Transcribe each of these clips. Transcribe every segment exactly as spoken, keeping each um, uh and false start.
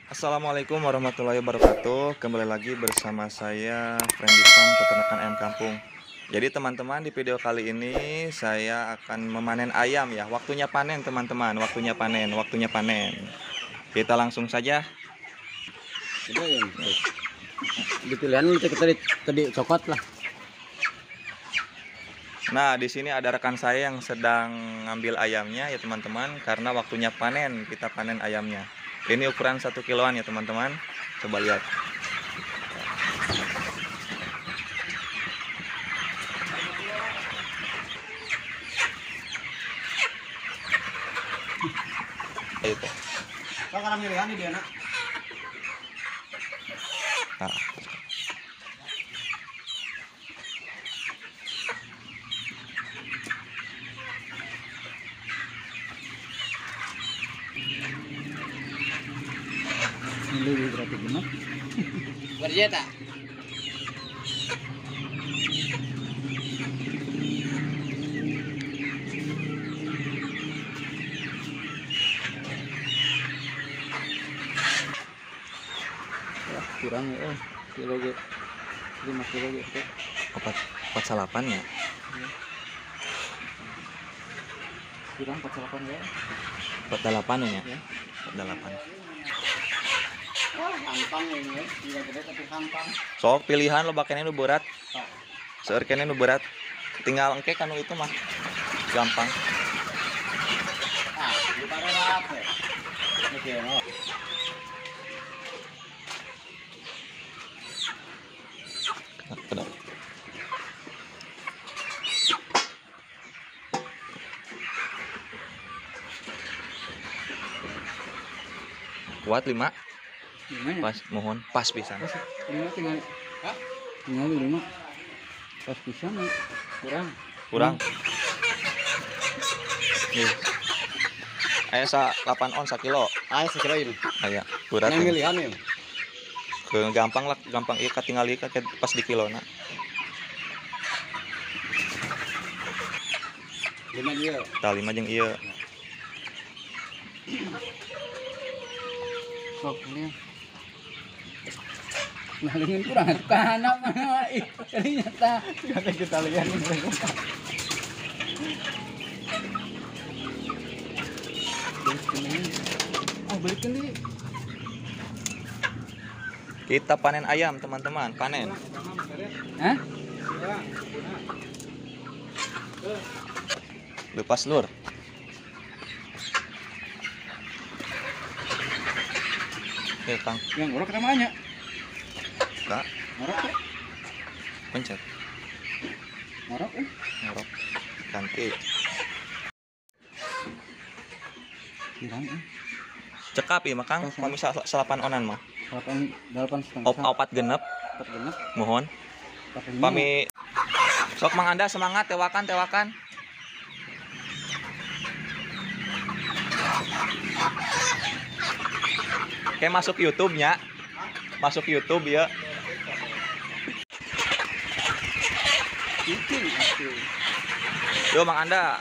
Assalamualaikum warahmatullahi wabarakatuh. Kembali lagi bersama saya Friendly Farm Peternakan Ayam Kampung. Jadi teman-teman, di video kali ini saya akan memanen ayam ya. Waktunya panen teman-teman, waktunya panen, waktunya panen. Kita langsung saja. Sudah ya. Di pilihan lu tadi tadi coklat lah. Nah, di sini ada rekan saya yang sedang ngambil ayamnya ya teman-teman, karena waktunya panen, kita panen ayamnya. Ini ukuran satu kiloan ya teman-teman. Coba lihat. Itu. Kau kan pilihan dia nak. Nah. Lebih berapa guna? Berjeta. Wah, kurang ya. Kilo ge. lima kilo gitu. Opat opat salapan ya. Kurang empat puluh delapan ya. Opat delapan ya. Ya. Opat delapan. Wah, gampang ini. Tidak gede tapi gampang. Sok pilihan lo bakainya nu berat. Oh. Seueur kene nu berat. Tinggal engke kanu itu mah. Gampang. Ah, di pada rapi. Oke, no. Kedap. Kuat lima. Gimana? Pas mohon pas pisan. Pas lima tinggal. Hah? Tinggal lima. Pas bisa nih. Kurang. Kurang. Nih. Aya sa delapan on sakilo. Ah, sekira ini. Aya berat. Yang Ya. pilihan ya. Ke gampang lah, gampang ieu katinggal ieu ka pas di kilona. Lima dia. Tah lima jeung ieu. Sok ini. Nah, dengan kurang kana mah. Ih, ini nyata. Kata kita lihat ini. Oh, belikan di. Kita panen ayam, teman-teman, panen. Hah? Lepas lur. Ya, Kang. Yang ngorok namanya. Kak, Ngorok ya? pencet. Ngorok eh. Ngorok. Ganti. Kirang eh. Cekap ya, Kang. Kalau misal salapan onan mah. delapan delapan setengah. Op opat genep, Empat genep. mohon. Pami sok Mang Anda semangat tewakan tewakan. Kayak masuk YouTube-nya. Masuk YouTube ya. Itu itu. Yo Mang Anda.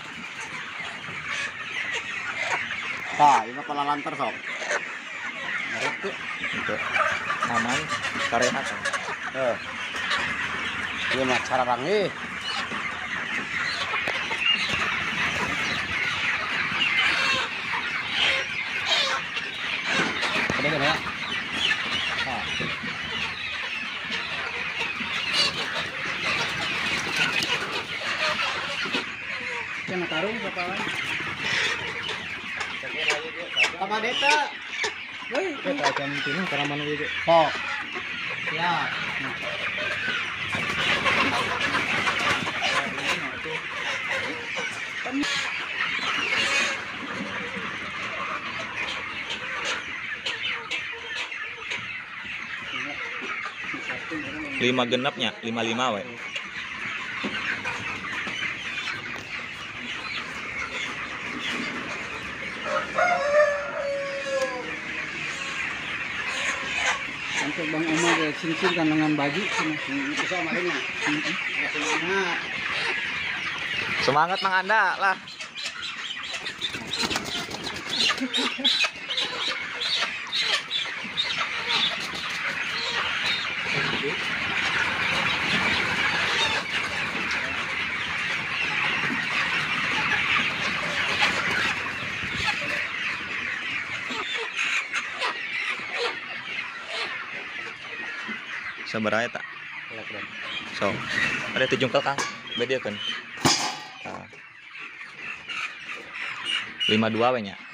Nah, ini kepala lantar sok. Ngorok tuh. Itu aman karehat. Eh. Dia mah cara rangi. Ada kan ya? Ah. Kena tarung bakalan. Apa deta? Woi, kita jam ini karena mana gitu. Kok. Ya. Lima genepnya, lima lima we. Sampai Bang Omar sing-sing kan lengan baju itu sama ini. Semangat. Semangat Mang Anda lah. Sabaraha eta? Kelak dan. So, ada tujungkel Kang. Bedakeun. Nah. lima dua we nya.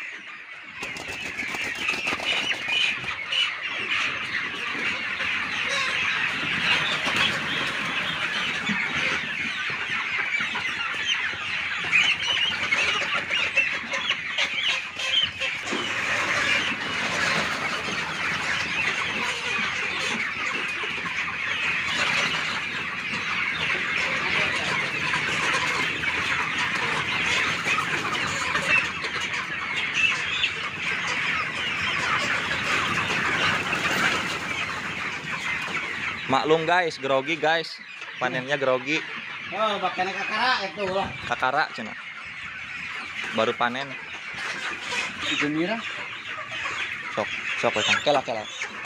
Maklum guys, grogi guys. Panennya grogi. Oh, bakana kakara itu lah. Kakara cenah. Baru panen. Itu mira. Sok, sok we Kang. Kela kela.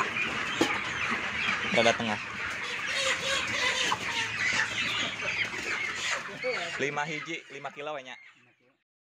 Rada tengah. lima hiji, lima kilo we nya.